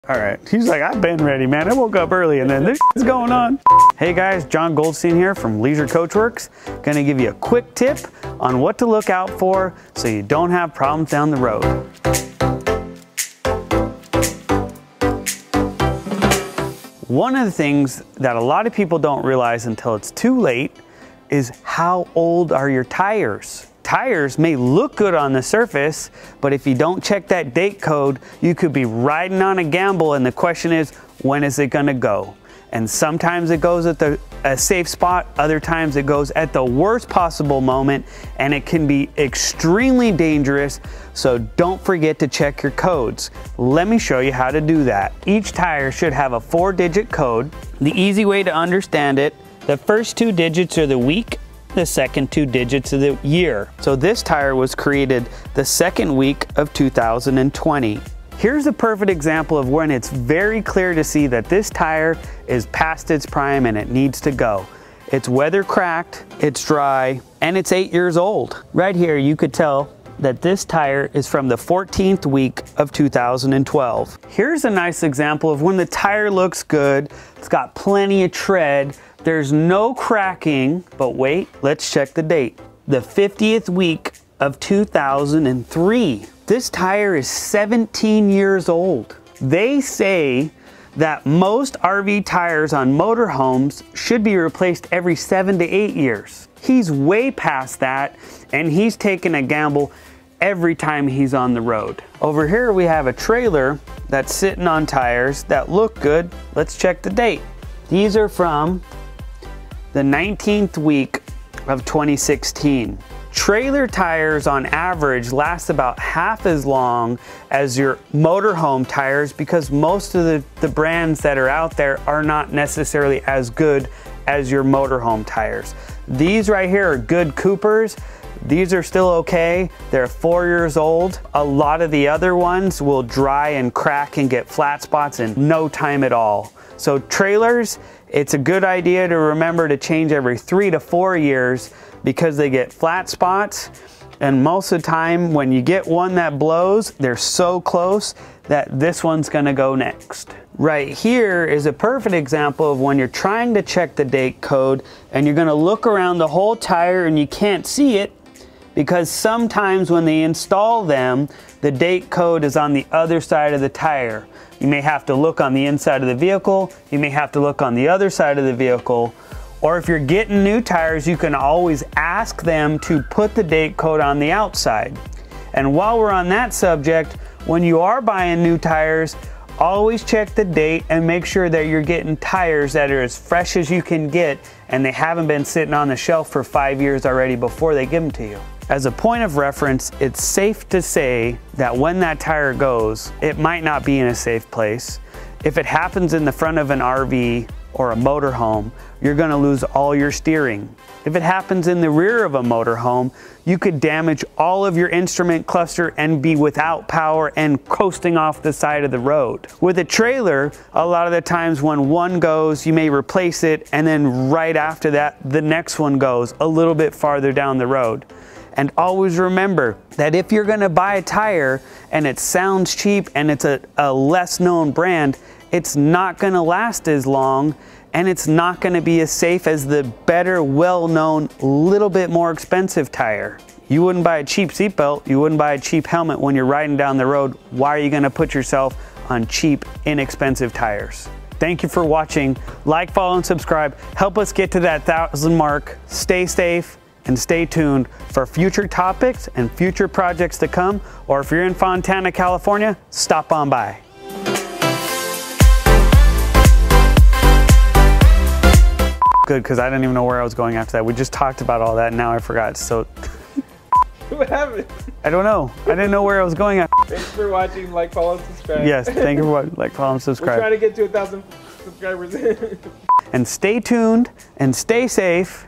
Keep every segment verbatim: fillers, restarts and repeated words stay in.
All right, he's like, I've been ready, man. I woke up early and then this is going on. Hey guys, John Goldstein here from Leisure Coachworks. Gonna give you a quick tip on what to look out for so you don't have problems down the road. One of the things that a lot of people don't realize until it's too late is how old are your tires? Tires may look good on the surface, but if you don't check that date code, you could be riding on a gamble, and the question is, when is it gonna go? And sometimes it goes at the, a safe spot, other times it goes at the worst possible moment, and it can be extremely dangerous, so don't forget to check your codes. Let me show you how to do that. Each tire should have a four-digit code. The easy way to understand it, the first two digits are the week, the second two digits of the year. So this tire was created the second week of two thousand twenty. Here's a perfect example of when it's very clear to see that this tire is past its prime and it needs to go. It's weather cracked, it's dry, and it's eight years old. Right here you could tell that this tire is from the fourteenth week of two thousand twelve. Here's a nice example of when the tire looks good, it's got plenty of tread, there's no cracking, but wait, let's check the date. The fiftieth week of two thousand three. This tire is seventeen years old. They say that most R V tires on motorhomes should be replaced every seven to eight years. He's way past that, and he's taking a gamble every time he's on the road. Over here we have a trailer that's sitting on tires that look good. Let's check the date. These are from the nineteenth week of twenty sixteen. Trailer tires on average last about half as long as your motorhome tires because most of the, the brands that are out there are not necessarily as good as your motorhome tires. These right here are good Coopers. These are still okay. They're four years old. A lot of the other ones will dry and crack and get flat spots in no time at all. So trailers, it's a good idea to remember to change every three to four years because they get flat spots. And most of the time when you get one that blows, they're so close that this one's gonna go next. Right here is a perfect example of when you're trying to check the date code and you're gonna look around the whole tire and you can't see it because sometimes when they install them, the date code is on the other side of the tire. You may have to look on the inside of the vehicle, you may have to look on the other side of the vehicle, or if you're getting new tires, you can always ask them to put the date code on the outside. And while we're on that subject, when you are buying new tires, always check the date and make sure that you're getting tires that are as fresh as you can get and they haven't been sitting on the shelf for five years already before they give them to you. As a point of reference, it's safe to say that when that tire goes, it might not be in a safe place. If it happens in the front of an R V or a motorhome, you're gonna lose all your steering. If it happens in the rear of a motorhome, you could damage all of your instrument cluster and be without power and coasting off the side of the road. With a trailer, a lot of the times when one goes, you may replace it, and then right after that, the next one goes a little bit farther down the road. And always remember that if you're gonna buy a tire and it sounds cheap and it's a, a less known brand, it's not gonna last as long and it's not gonna be as safe as the better, well-known, little bit more expensive tire. You wouldn't buy a cheap seatbelt, you wouldn't buy a cheap helmet when you're riding down the road. Why are you gonna put yourself on cheap, inexpensive tires? Thank you for watching. Like, follow, and subscribe. Help us get to that thousand mark. Stay safe and stay tuned for future topics and future projects to come. Or if you're in Fontana, California, stop on by. Good, because I didn't even know where I was going after that. We just talked about all that and now I forgot. So what happened? I don't know. I didn't know where I was going after. Thanks for watching. Like, follow, and subscribe. Yes, thank you for watching. Like, follow, and subscribe. We're trying to get to a thousand subscribers. And stay tuned and stay safe.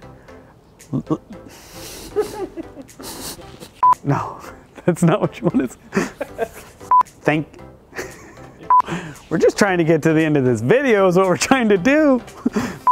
No, that's not what you want to say. Thank. We're just trying to get to the end of this video is what we're trying to do.